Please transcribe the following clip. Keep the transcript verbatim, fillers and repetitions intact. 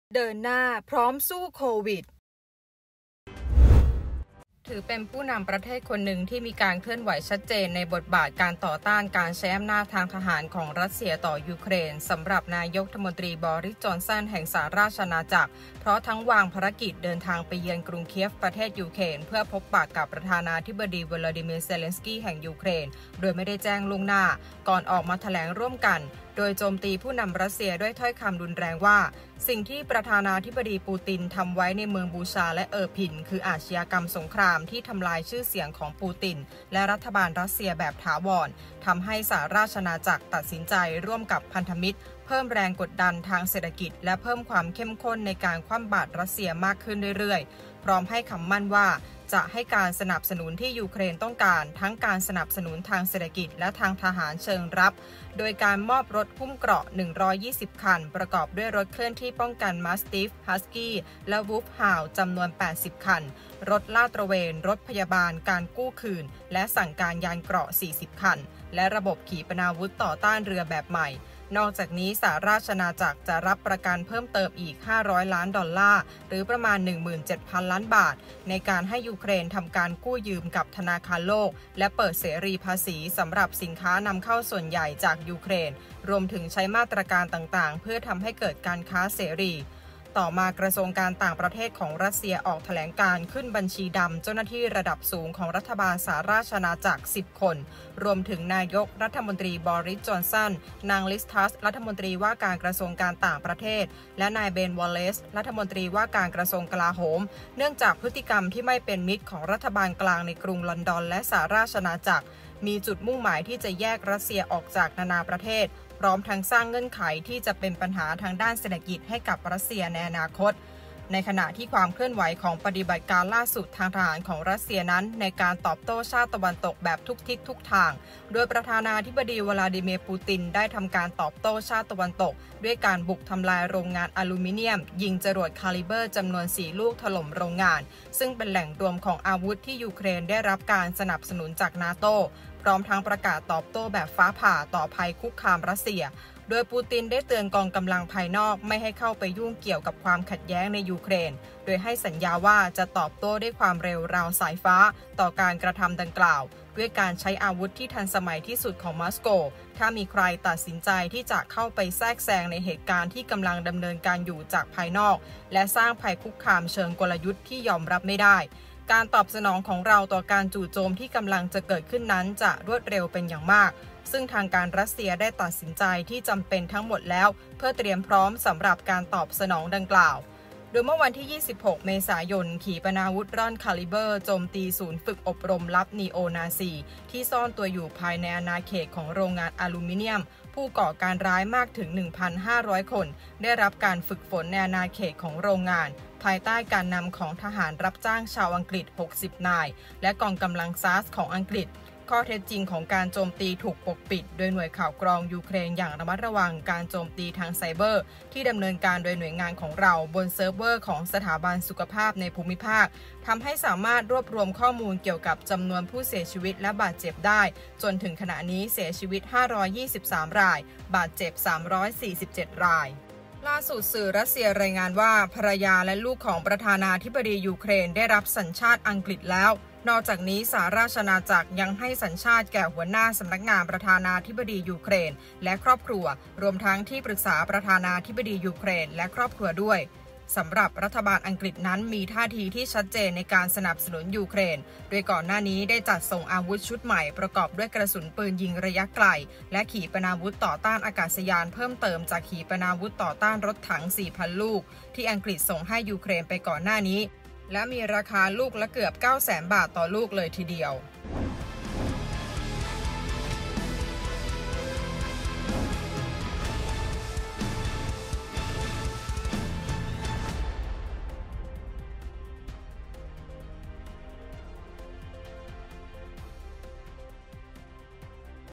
เดินหน้าพร้อมสู้โควิดถือเป็นผู้นำประเทศคนหนึ่งที่มีการเคลื่อนไหวชัดเจนในบทบาทการต่อต้านการใช้อำนาจทางทหารของรัสเซียต่อยูเครนสำหรับนายกรัฐมนตรีบอริส จอนสันแห่งสหราชอาณาจักรเพราะทั้งวางภารกิจเดินทางไปเยือนกรุงเคียฟประเทศยูเครนเพื่อพบปะกับประธานาธิบดีวลาดิเมียร์ เซเลนสกี้แห่งยูเครนโดยไม่ได้แจ้งล่วงหน้าก่อนออกมาแถลงร่วมกันโดยโจมตีผู้นำรัสเซียด้วยถ้อยคำรุนแรงว่าสิ่งที่ประธานาธิบดีปูตินทำไว้ในเมืองบูชาและเออร์พินคืออาชญากรรมสงครามที่ทำลายชื่อเสียงของปูตินและรัฐบาลรัสเซียแบบถาวรทำให้สหราชอาณาจักรตัดสินใจร่วมกับพันธมิตรเพิ่มแรงกดดันทางเศรษฐกิจและเพิ่มความเข้มข้นในการคว่ำบาตรรัสเซียมากขึ้นเรื่อยๆพร้อมให้คำมั่นว่าจะให้การสนับสนุนที่ยูเครนต้องการทั้งการสนับสนุนทางเศรษฐกิจและทางทหารเชิงรับโดยการมอบรถหุ้มเกราะหนึ่งร้อยยี่สิบคันประกอบด้วยรถเคลื่อนที่ป้องกันมาสติฟฮัสกี้และวูฟฮาวจำนวนแปดสิบคันรถลาดตระเวนรถพยาบาลการกู้คืนและสั่งการยานเกราะสี่สิบคันและระบบขีปนาวุธต่อต้านเรือแบบใหม่นอกจากนี้สหราชอาณาจักรจะรับประกันเพิ่มเติมอีกห้าร้อยล้านดอลลาร์หรือประมาณ หนึ่งหมื่นเจ็ดพัน ล้านบาทในการให้ยูเครนทำการกู้ยืมกับธนาคารโลกและเปิดเสรีภาษีสำหรับสินค้านำเข้าส่วนใหญ่จากยูเครนรวมถึงใช้มาตรการต่างๆเพื่อทำให้เกิดการค้าเสรีต่อมากระทรวงการต่างประเทศของรัสเซียออกแถลงการขึ้นบัญชีดำเจ้าหน้าที่ระดับสูงของรัฐบาลสหราชอาณาจักรสิบคนรวมถึงนายกรัฐมนตรีบอริส จอนสันนางลิสทัสรัฐมนตรีว่าการกระทรวงการต่างประเทศและนายเบนวอลเลซรัฐมนตรีว่าการกระทรวงกลาโหมเนื่องจากพฤติกรรมที่ไม่เป็นมิตรของรัฐบาลกลางในกรุงลอนดอนและสหราชอาณาจักรมีจุดมุ่งหมายที่จะแยกรัสเซียออกจากนานาประเทศพร้อมทั้งสร้างเงื่อนไขที่จะเป็นปัญหาทางด้านเศรษฐกิจให้กับรัสเซียในอนาคตในขณะที่ความเคลื่อนไหวของปฏิบัติการล่าสุดทางทหารของรัสเซียนั้นในการตอบโต้ชาติตะวันตกแบบทุกทิศทุกทางโดยประธานาธิบดีวลาดิเมียร์ปูตินได้ทำการตอบโต้ชาติตะวันตกด้วยการบุกทำลายโรงงานอลูมิเนียมยิงจรวดคาลิเบอร์จำนวนสี่ลูกถล่มโรงงานซึ่งเป็นแหล่งรวมของอาวุธที่ยูเครนได้รับการสนับสนุนจากนาโต้พร้อมทั้งประกาศตอบโต้แบบฟ้าผ่าต่อภัยคุกคามรัสเซียโดยปูตินได้เตือนกองกำลังภายนอกไม่ให้เข้าไปยุ่งเกี่ยวกับความขัดแย้งในยูเครนโดยให้สัญญาว่าจะตอบโต้ด้วยความเร็วราวสายฟ้าต่อการกระทำดังกล่าวด้วยการใช้อาวุธที่ทันสมัยที่สุดของมอสโกถ้ามีใครตัดสินใจที่จะเข้าไปแทรกแซงในเหตุการณ์ที่กำลังดำเนินการอยู่จากภายนอกและสร้างภัยคุกคามเชิงกลยุทธ์ที่ยอมรับไม่ได้การตอบสนองของเราต่อการจู่โจมที่กำลังจะเกิดขึ้นนั้นจะรวดเร็วเป็นอย่างมากซึ่งทางการรัสเซียได้ตัดสินใจที่จำเป็นทั้งหมดแล้วเพื่อเตรียมพร้อมสำหรับการตอบสนองดังกล่าวโดยเมื่อวันที่ยี่สิบหกเมษายนขีปนาวุธร่อนคาลิเบอร์โจมตีศูนย์ฝึกอบรมลับนีโอนาซีที่ซ่อนตัวอยู่ภายในอาณาเขตของโรงงานอลูมิเนียมผู้ก่อการร้ายมากถึง หนึ่งพันห้าร้อย คนได้รับการฝึกฝนในอาณาเขตของโรงงานภายใต้การนำของทหารรับจ้างชาวอังกฤษหกสิบนายและกองกำลังซาสของอังกฤษข้อเท็จจริงของการโจมตีถูกปกปิดโดยหน่วยข่าวกรองยูเครนอย่างระมัดระวังการโจมตีทางไซเบอร์ที่ดำเนินการโดยหน่วยงานของเราบนเซิร์ฟเวอร์ของสถาบันสุขภาพในภูมิภาคทำให้สามารถรวบรวมข้อมูลเกี่ยวกับจำนวนผู้เสียชีวิตและบาดเจ็บได้จนถึงขณะนี้เสียชีวิตห้าร้อยยี่สิบสามรายบาดเจ็บสามร้อยสี่สิบเจ็ดรายล่าสุดสื่อรัสเซียรายงานว่าภรรยาและลูกของประธานาธิบดียูเครนได้รับสัญชาติอังกฤษแล้วนอกจากนี้สหราชอาณาจักรยังให้สัญชาติแก่หัวหน้าสำนักงานประธานาธิบดียูเครนและครอบครัวรวมทั้งที่ปรึกษาประธานาธิบดียูเครนและครอบครัวด้วยสำหรับรัฐบาลอังกฤษนั้นมีท่าทีที่ชัดเจนในการสนับสนุนยูเครนโดยก่อนหน้านี้ได้จัดส่งอาวุธชุดใหม่ประกอบด้วยกระสุนปืนยิงระยะไกลและขีปนาวุธต่อต้านอากาศยานเพิ่มเติมจากขีปนาวุธต่อต้านรถถัง สี่พัน ลูกที่อังกฤษส่งให้ยูเครนไปก่อนหน้านี้และมีราคาลูกละเกือบ เก้าแสน บาทต่อลูกเลยทีเดียว